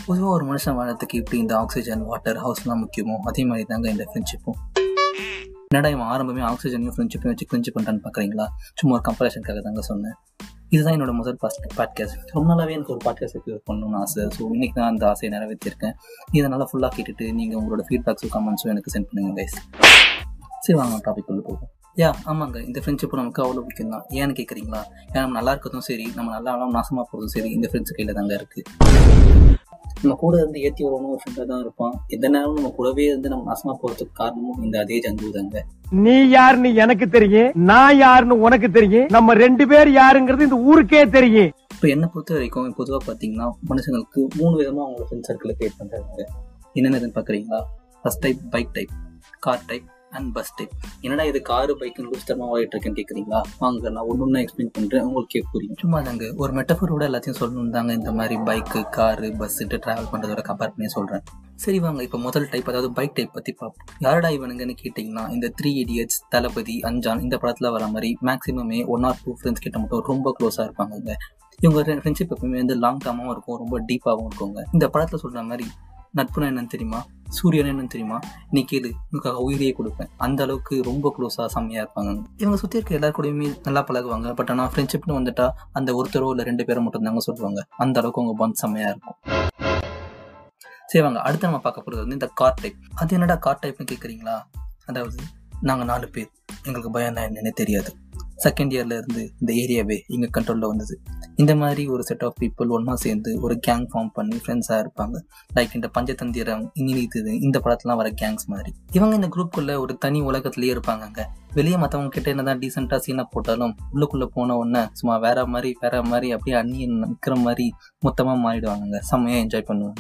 பொதுவாக ஒரு மனுஷன் வாழறதுக்கு இப்படி இந்த ஆக்சிஜன், வாட்டர், ஹவுஸ்லாம் முக்கியமோ அதே மாதிரி தாங்க இந்த ஃப்ரெண்ட்ஷிப்பும். என்னடா இவன் ஆரம்பமே ஆக்சிஜனையும் ஃப்ரெண்ட்ஷிப்பையும் வச்சு கிரிஞ்சு பண்ணுறான்னு பார்க்குறீங்களா? சும்மா ஒரு கம்பேரிஷனுக்காக தாங்க சொன்னேன். இதுதான் என்னோட முதல் பாட்காஸ்ட். ரொம்ப நாளாகவே எனக்கு ஒரு பாட்காஸ்ட் எபிசோட் பண்ணணும்னு ஆசை. ஸோ இன்றைக்கி தான் அந்த ஆசையை நிறைவேற்றிருக்கேன். இதை நல்லா ஃபுல்லாக கேட்டுட்டு நீங்கள் உங்களோட ஃபீட்பேக்ஸும் கமெண்ட்ஸும் எனக்கு சென்ட் பண்ணுங்கள் கைஸ். சரி வாங்க டாபிக் உள்ள போகும். ஆமாங்க, இந்த ஃப்ரெண்ட்ஷிப்பு நமக்கு அவ்வளோ முக்கியம் தான். ஏன்னு கேட்குறீங்களா? ஏன்னா நம்ம நல்லா இருக்கிறதும் சரி, நம்ம நல்லா நாசமாக போகிறதும் சரி இந்த ஃப்ரெண்ட்ஸ் கையில் தாங்க இருக்குது. நம்ம கூட இருந்து ஏற்றி வரணும் ஒரு ஃப்ரெண்டாக தான் இருப்பான். எந்த நேரம் நம்ம கூடவே இருந்து நம்ம நாசமாக போகிறதுக்கு காரணமும் இந்த அதே ஜந்து தாங்க. நீ யாருன்னு எனக்கு தெரியும், நான் யாருன்னு உனக்கு தெரியும், நம்ம 2 பேர் யாருங்கிறது இந்த ஊருக்கே தெரியும். இப்போ என்னை பொறுத்த வரைக்கும் பொதுவாக பார்த்தீங்கன்னா மனுஷங்களுக்கு 3 விதமாக அவங்களோட ஃப்ரெண்ட் சர்க்கிளை கிரியேட் பண்ணுறாங்க. என்னென்னதுன்னு பார்க்குறீங்களா? First type bike type, car type and bus type. என்னடா இது காரு பைக்குன்னு லூஸ்தரமாக வாங்கிட்டு இருக்கேன்னு கேட்குறீங்களா? வாங்க நான் ஒன்று எக்ஸ்பிளைன் பண்ணுறேன், உங்களுக்கே புரியும். சும்மா தாங்க ஒரு மெட்டஃபரோட எல்லாத்தையும் சொல்லணும் தாங்க இந்த மாதிரி பைக்கு, காரு, பஸ்ஸுட்டு ட்ராவல் பண்ணுறதோட கம்பேர் பண்ணி சொல்கிறேன். சரி வாங்க இப்போ முதல் டைப், அதாவது பைக் டைப் பற்றி பார்ப்போம். யாரடா இவனுங்கன்னு கேட்டிங்கன்னா இந்த 3 Idiots, தளபதி, அஞ்சான் இந்த படத்தில் வர மாதிரி மேக்ஸிமமே 1 or 2 ஃப்ரெண்ட்ஸ் கிட்ட மட்டும் ரொம்ப க்ளோஸாக இருப்பாங்க. இவங்க ஃப்ரெண்ட்ஷிப் எப்பவுமே வந்து லாங் டேர்மாகவும் இருக்கும், ரொம்ப டீப்பாகவும் இருக்குங்க. இந்த படத்தில் சொல்கிற மாதிரி நட்புனா என்னன்னு தெரியுமா, சூரியன் என்னன்னு தெரியுமா, நீ கேளு உனக்காக உயிரியே கொடுப்பேன், அந்த அளவுக்கு ரொம்ப க்ளோஸாக செம்மையாக இருப்பாங்க. இவங்க சுற்றி இருக்க எல்லாரு கூடயுமே நல்லா பழகுவாங்க. பட் ஆனால் ஃப்ரெண்ட்ஷிப்னு வந்துட்டா அந்த ஒருத்தரோ இல்லை 2 பேரை மட்டும் தாங்க சொல்லுவாங்க. அந்த அளவுக்கு அவங்க பாண்ட் செம்மையாக இருக்கும். சரி வாங்க அடுத்து நம்ம பார்க்க போகிறது வந்து இந்த கார் டைப். அது என்னடா கார் டைப்னு கேட்குறீங்களா? அதாவது நாங்கள் 4 பேர், எங்களுக்கு பயம் தான் என்னன்னே தெரியாது. செகண்ட் இயர்ல இருந்து இந்த ஏரியாவே எங்கள் கண்ட்ரோலில் வந்தது. இந்த மாதிரி ஒரு செட் ஆஃப் பீப்புள் ஒன்றா சேர்ந்து ஒரு கேங் ஃபார்ம் பண்ணி ஃப்ரெண்ட்ஸாக இருப்பாங்க. லைக் இந்த பஞ்சதந்திரம், இனிது இந்த படத்துலாம் வர கேங்ஸ் மாதிரி. இவங்க இந்த குரூப்புக்குள்ளே ஒரு தனி உலகத்துலேயே இருப்பாங்க. வெளியே மற்றவங்க கிட்ட என்னதான் டீசெண்டாக சீனாக போட்டாலும் உள்ளுக்குள்ளே போன உடனே சும்மா வேற மாதிரி அப்படியே அந்நியன் நிற்கிற மாதிரி மொத்தமாக மாறிடுவாங்க. செம்மையாக என்ஜாய் பண்ணுவாங்க.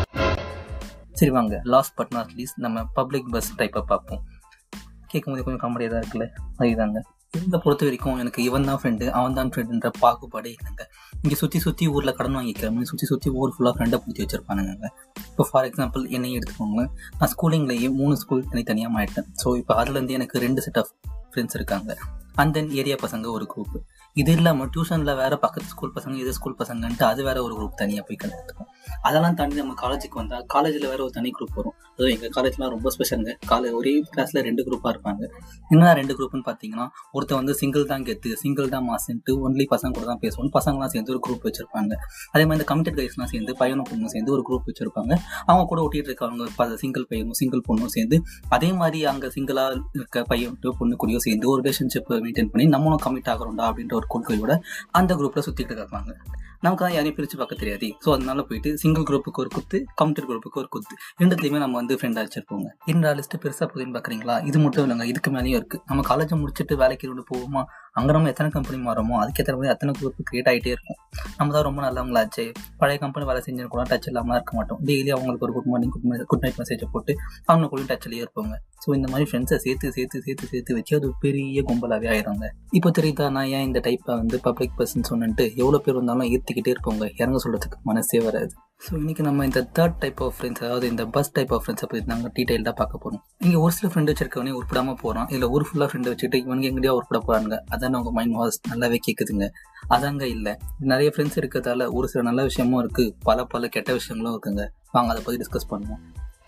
சரி வாங்க லாஸ்ட் பட் நாட் லீஸ்ட் நம்ம பப்ளிக் பஸ் டைப்பை பார்ப்போம். கேட்கும்போது கொஞ்சம் காமெடியாக தான் இருக்குல்ல, அதுதாங்க. இவங்க பொறுத்த வரைக்கும் எனக்கு இவன் தான் ஃப்ரெண்டு, அவன் தான் ஃப்ரெண்டுன்ற பாகுபாடே இல்லைங்க. இங்கே சுற்றி ஊரில் கடன் வாங்கிக்கிறவங்க சுற்றி ஊர் ஃபுல்லாக ஃப்ரெண்டை பிடிச்சி வச்சிருப்பானுங்க. இப்போ ஃபார் எக்ஸாம்பிள் என்னையும் எடுத்துக்கோங்க. நான் ஸ்கூலிங்லேயே 3 ஸ்கூல் தனித்தனியாக மாறிட்டேன். ஸோ இப்போ அதுலேருந்து எனக்கு 2 செட் ஆஃப் ஃப்ரெண்ட்ஸ் இருக்காங்க. அண்ட் தென் ஏரியா பசங்க ஒரு குரூப். இது இல்லாமல் டியூஷனில் வேறு பக்கத்து ஸ்கூல் பசங்க, இது ஸ்கூல் பசங்கன்ட்டு அது வேறு ஒரு குரூப் தனியாக போய் கற்றுக்கும். அதெல்லாம் தாண்டி நம்ம காலேஜுக்கு வந்தால் காலேஜில் வேறு ஒரு தனி குரூப் வரும். அதுவும் எங்கள் காலேஜ்லாம் ரொம்ப ஸ்பெஷலுங்க. ஒரே கிளாஸில் 2 குரூப்பாக இருப்பாங்க. என்ன 2 குரூப்னு பார்த்தீங்கன்னா, ஒருத்தர் வந்து சிங்கிள் தான் கெத்து, சிங்கிள் தான் மாசுன்ட்டு ஒன்லி பசங்க கூட தான் பேசணும், பசங்களாம் சேர்ந்து ஒரு குரூப் வச்சிருப்பாங்க. அதே மாதிரி இந்த கமிட்டட் கைஸ்லாம் சேர்ந்து பையனும் பொண்ணும் சேர்ந்து ஒரு குரூப் வச்சிருப்பாங்க. அவங்க கூட ஒட்டிகிட்டு இருக்கவங்க சிங்கிள் பையனும் சிங்கிள் பொண்ணும் சேர்ந்து அதே மாதிரி அங்கே சிங்கிளாக இருக்க பையன் பொண்ணு கூடயோ சேர்ந்து ஒரு ரிலேஷன்ஷிப் மெயின்டைன் பண்ணி நம்மளும் கமிட் ஆகிறோம்டா அப்படின்ற ஒரு கொள்கையோட அந்த குரூப்பில் சுற்றிட்டு இருக்காங்க. நமக்கு தான் யாரையும் பிரித்து பார்க்க தெரியாது. ஸோ அதனால போயிட்டு சிங்கிள் குரூப்புக்கு ஒரு குத்து, கமிட்டட் குரூப்புக்கு ஒரு குத்து, ரெண்டுத்தையுமே நம்ம வந்து ஃப்ரெண்டாக வச்சிருப்போங்க. இந்த லிஸ்ட்டு பெருசாக போகுதுன்னு பார்க்குறீங்களா? இது மட்டும் இல்லைங்க, இதுக்கு மேலேயும் இருக்குது. நம்ம காலேஜை முடிச்சுட்டு வேலைக்கு கொண்டு போவோமா, அங்கே நம்ம எத்தனை கம்பெனி மாறோமோ அதுக்கேற்ற மாதிரி அத்தனை குரூப் கிரியேட் ஆகிட்டே இருக்கும். நம்ம தான் ரொம்ப நல்லவங்களாச்சு, பழைய கம்பெனி வேலை செஞ்சு கூட டச் இல்லாமல் இருக்க மாட்டோம். டெய்லி அவங்களுக்கு ஒரு குட் மார்னிங் குட் நைட் மெசேஜை போட்டு அவங்க கூட டச்லேயே இருப்பாங்க. ஸோ இந்த மாதிரி ஃப்ரெண்ட்ஸை சேர்த்து வச்சு அது பெரிய கும்பலாகவே ஆயிடுறாங்க. இப்போ தெரியுதா நான் ஏன் இந்த டைப்பை வந்து பப்ளிக் பர்சன் சொன்னிட்டு எவ்வளோ பேர் வந்தாலும் ஏற்றிக்கிட்டே இருப்பாங்க, இறங்க சொல்கிறதுக்கு மனசே வராது. ஸோ இன்றைக்கி நம்ம இந்த 3rd டைப் ஆஃப் ஃப்ரெண்ட்ஸ், அதாவது இந்த பஸ் டைப் ஆஃப் ஃப்ரெண்ட்ஸை பற்றி நாங்கள் டீட்டெயில்டாக பார்க்க போகிறோம். இங்கே ஒரு சில ஃப்ரெண்டு வச்சிருக்கவனே உருப்படாமல் போகிறான், இல்லை ஒரு ஃபுல்லாக ஃப்ரெண்டு வச்சுட்டு இவனுக்கு எங்கேயா உருப்பட போகிறாங்க. அதான் அவங்க மைண்ட் வாஷ் நல்லாவே கேட்குதுங்க. அதாங்க இல்லை, நிறைய ஃப்ரெண்ட்ஸ் இருக்கிறதால ஒரு சில நல்ல விஷயமும் இருக்குது, பல கெட்ட விஷயங்களும் இருக்குங்க. வாங்க அதை பற்றி டிஸ்கஸ் பண்ணுவோம்.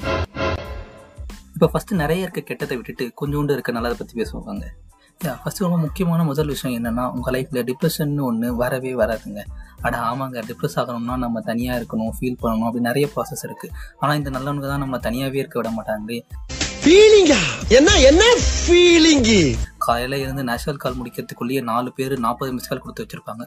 இப்போ ஃபஸ்ட்டு நிறைய இருக்க கெட்டதை விட்டுட்டு கொஞ்சோண்டு இருக்க நல்லதை பற்றி பேசுவாங்க. ஃபஸ்ட்டு ரொம்ப முக்கியமான முதல் விஷயம் என்னென்னா, உங்கள் லைஃப்பில் டிப்ரெஷன் ஒன்று வரவே வராதுங்க. ஆமாங்க, டிப்ரெஸ் ஆகணும்னா நம்ம தனியாக இருக்கணும், ஃபீல் பண்ணணும், அப்படி நிறைய ப்ராசஸ் இருக்குது. ஆனால் இந்த நல்லவனுக்கு தான் நம்ம தனியாகவே இருக்க விட மாட்டாங்களே. காலையில் இருந்து நேஷனல் கால் முடிக்கிறதுக்குள்ளேயே 4 பேர் 40 மிஸ் கால் கொடுத்து வச்சுருப்பாங்க.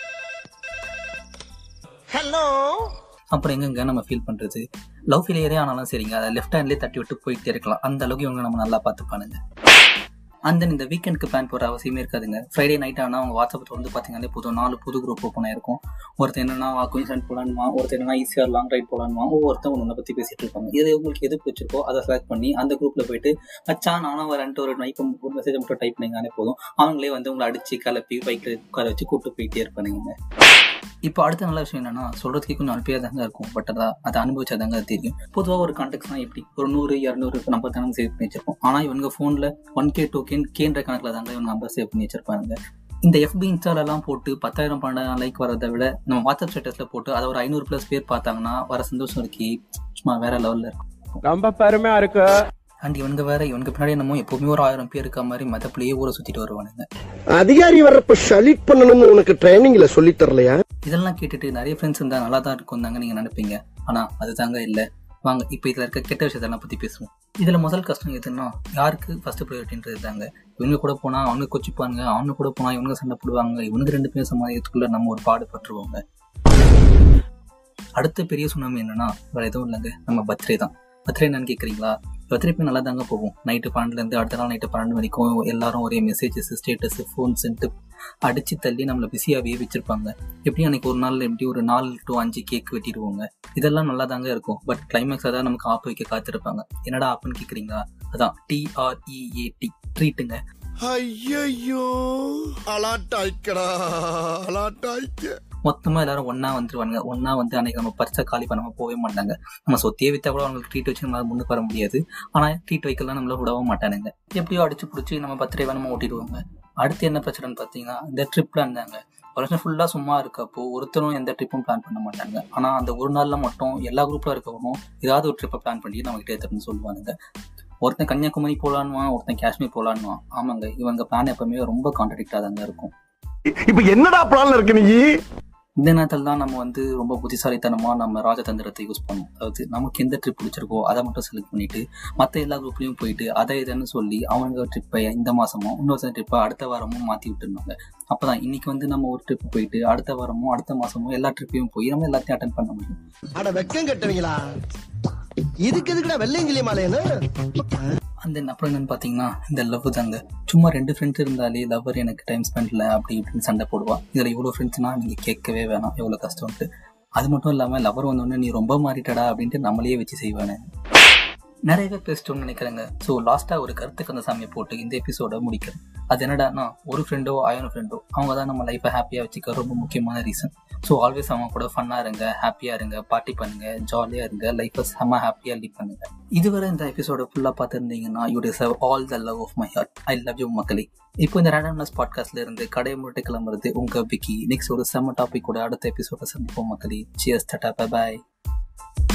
அப்புறம் எங்கெங்க நம்ம ஃபீல் பண்ணுறது? லவ் ஃபெயிலியரே ஆனாலும் சரிங்க, அதை லெஃப்ட் ஹேண்ட்லேயே தட்டி விட்டு போயிட்டே இருக்கலாம். அந்த அளவுக்கு இவங்க நம்ம நல்லா பார்த்துப்பானுங்க. அந்த இந்த வீக்கெண்டுக்கு பிளான் போகிற அவசியமே இருக்காதுங்க. ஃப்ரைடே நைட் ஆனால் அவங்க வாட்ஸ்அப் வந்து பார்த்தீங்கன்னா போதும் 4 புது குரூப் ஓப்பன் ஆயிருக்கும். ஒருத்தர் என்னன்னா குயின்ஸ்லாண்ட் போகலான்மா, ஒருத்தர் என்னன்னா ஈஸியாக லாங் ரைட் போகலான்மா, ஒவ்வொருத்தர் ஒன்றை பற்றி பேசிகிட்டு இருப்பாங்க. இது உங்களுக்கு எது பிடிச்சிருக்கோ அதை செலக்ட் பண்ணி அந்த குரூப்பில் போயிட்டு மச்சான் நானும் வரேன்ட்டு ஒரு மெசேஜ் மட்டும் டைப் பண்ணிங்கனாலே போதும். அவங்களே வந்து உங்களை அடித்து கிளப்பி பைக்கில் உட்கார வச்சு கூப்பிட்டு போயிட்டே இருப்பானுங்க. இப்போ அடுத்த நல்ல விஷயம் என்னன்னா, சொல்கிறதுக்கே கொஞ்சம் அனுப்பியாக தாங்க இருக்கும், பட் அதை அனுபவிச்சா தாங்க அது தெரியும். பொதுவாக ஒரு கான்டாக்ட்ஸ்லாம் எப்படி ஒரு 100, 200 நம்பர் தானே சேவ் பண்ணி வச்சிருப்போம். ஆனால் இவங்க ஃபோனில் 1K 2K கேன்ற கணக்கில் தாங்க இவங்க நம்பர் சேவ் பண்ணி வச்சிருப்பாங்க. இந்த FB இன்ஸ்டாலெல்லாம் போட்டு 10,000 12,000 லைக் வரதை விட நம்ம வாட்ஸ்அப் ஸ்டேட்டஸில் போட்டு அதை ஒரு 500+ பேர் பார்த்தாங்கன்னா வர சந்தோஷம் இருக்கி சும்மா வேற லெவலில் இருக்கும். ரொம்ப பெருமையா இருக்கு. அண்ட் இவனுக்கு பின்னாடி நம்ம எப்பவுமே ஒரு 1000 பேர் இருக்க மாதிரி மதப்பிலேயே ஊரை சுத்திட்டு வருவானுங்க. அதிகாரி வர்றப்ப ஷலிட் பண்ணணும்னு உனக்கு ட்ரைனிங்ல சொல்லி தரலையா? இதெல்லாம் கேட்டுட்டு நிறைய ஃப்ரெண்ட்ஸ் இருந்தா நல்லா தான் இருக்கும் தாங்க நீங்க நினைப்பீங்க. ஆனா அதுதாங்க இல்ல. வாங்க இப்ப இதுல இருக்க கெட்ட விஷயத்தெல்லாம் பத்தி பேசுவோம். இதுல முதல் கஷ்டம் எதுன்னா யாருக்கு ஃபர்ஸ்ட் ப்ரையாரிட்டின்றது தாங்க. இவங்க கூட போனா அவங்க கொச்சிப்பாங்க, அவங்க கூட போனா இவங்க சண்டை போடுவாங்க, இவனுக்கு 2 பேரும் சமாளிக்கிறதுக்குள்ள நம்ம ஒரு பாடுபட்டுருவோங்க. அடுத்த பெரிய சுனாமி என்னன்னா வேற எதுவும் இல்லைங்க, நம்ம பர்த்டே தான். பர்த்டே என்னன்னு கேட்குறீங்களா? பர்த்டே போய் நல்லா தாங்க போகும். நைட்டு 12 அடுத்த நாள் நைட்டு 12 வரைக்கும் எல்லாரும் ஒரே மெசேஜஸ், ஸ்டேட்டஸ், ஃபோன் சென்ட்டு அடிச்சு தள்ளி நம்மளை பிஸியாகவே வச்சிருப்பாங்க. எப்படி அன்னைக்கு ஒரு நாள் எப்படி ஒரு 4 to 5 கேக் வெட்டிடுவோங்க. இதெல்லாம் நல்லா தாங்க இருக்கும். பட் கிளைமேக்ஸ் தான் நமக்கு ஆப்பு வைக்க காத்திருப்பாங்க. என்னடா ஆப்புன்னு கேட்குறீங்களா? அதான் TREAT, ட்ரீட்டுங்க. ஐயோ அலாட்டாய்க்கடா அலாட்டாய்க்க. மொத்தமாக எல்லாரும் ஒன்றா வந்துருவாங்க. ஒன்றா வந்து அன்றைக்கி நம்ம பரிசை காலி பண்ணாமல் போகவே மாட்டாங்க. நம்ம சொத்தையே விற்றா கூட அவங்களுக்கு ட்ரீட் வச்சு நம்மளால் முன்னுக்கு வர முடியாது. ஆனால் ட்ரீட் வைக்கலாம் நம்மள விடவும் மாட்டானுங்க. எப்படியோ அடிச்சு பிடிச்சி நம்ம பர்த்டேவை நம்ம ஓட்டிடுவாங்க. அடுத்து என்ன பிரச்சனைன்னு பார்த்தீங்கன்னா இந்த ட்ரிப் பிளான் தாங்க. வருஷம் ஃபுல்லாக சும்மா இருக்கப்போ ஒருத்தரும் எந்த ட்ரிப்பும் பிளான் பண்ண மாட்டாங்க. ஆனால் அந்த ஒரு நாளில் மட்டும் எல்லா குரூப்பில் இருக்கவனும் ஏதாவது ஒரு ட்ரிப்பை பிளான் பண்ணி நம்மகிட்ட எடுத்துன்னு சொல்லுவானுங்க. ஒருத்தன் கன்னியாகுமரி போகலான்னுவான், ஒருத்தன் காஷ்மீர் போகலான்னுவான். ஆமாங்க, இவங்க பிளான் எப்பவுமே ரொம்ப கான்ட்ராடிக்டாக தாங்க இருக்கும். இப்ப என்னடா பிளான்ல இருக்கு நீ? இந்த நேரத்தில் தான் நம்ம வந்து ரொம்ப புத்திசாலித்தனமாக நம்ம ராஜதந்திரத்தை யூஸ் பண்ணுவோம். அதாவது நமக்கு எந்த ட்ரிப் பிடிச்சிருக்கோ அதை மட்டும் செலக்ட் பண்ணிட்டு மற்ற எல்லா குரூப்லையும் போயிட்டு அதை இதுன்னு சொல்லி அவங்க ட்ரிப்பை இந்த மாதமும் இன்னொரு ட்ரிப்பை அடுத்த வாரமும் மாற்றி விட்டுருந்தாங்க. அப்போ தான் இன்னைக்கு வந்து நம்ம ஒரு ட்ரிப் போயிட்டு அடுத்த வாரமும் அடுத்த மாதமும் எல்லா ட்ரிப்பையும் போய் நம்ம எல்லாத்தையும் அட்டன் பண்ண முடியும். அட வெக்கம் கட்டுவீங்களா? இதுக்கு எதுக்குடா வெள்ளையங்கிலி மாலையன்னு? அந்த அப்புறம் என்னன்னு பார்த்தீங்கன்னா இந்த லவ் தாங்க. சும்மா 2 ஃப்ரெண்ட்ஸ் இருந்தாலே லவ்வர் எனக்கு டைம் ஸ்பெண்ட் இல்லை அப்படி இப்படின்னு சண்டை போடுவா. இதில் இவ்வளோ ஃப்ரெண்ட்ஸ்னா நீங்கள் கேட்கவே வேணாம் எவ்வளோ கஷ்டம்ட்டு. அது மட்டும் இல்லாமல் லவ்வர் வந்தோடனே நீ ரொம்ப மாறிட்டடா அப்படின்ட்டு நம்மளையே வச்சு செய்வானே. நிறைய பேர் பேசிட்டோம்னு நினைக்கிறேங்க. ஸோ லாஸ்ட்டாக ஒரு கருத்துக்கு அந்த சாமியை போட்டு இந்த எபிசோட முடிக்கிறேன். அது என்னடானா ஒரு ஃப்ரெண்டோ 1000 ஃப்ரெண்டோ அவங்க தான் நம்ம லைஃப்பை ஹாப்பியாக வச்சுக்க ரொம்ப முக்கியமான ரீசன். ஸோ ஆல்வேஸ் அவங்க கூட ஃபன்னாக இருங்க, ஹாப்பியாக இருங்க, பார்ட்டி பண்ணுங்க, ஜாலியாக இருங்க, லைஃப்பை செம்ம ஹாப்பியாக லீட் பண்ணுங்க. இதுவரை இந்த எபிசோட ஃபுல்லாக பார்த்துருந்தீங்கன்னா you deserve all the love of my heart. I love you மக்களே. இப்போ இந்த ரேண்டம்னஸ் பாட்காஸ்ட்ல இருந்து கடையை முட்டை கிளம்புறது உங்க விக்கி. நெக்ஸ்ட் ஒரு செம்ம டாபிக் கூட அடுத்த எபிசோட சந்திப்போம் மக்களே. சியர்ஸ், டாடா, பை பாய்.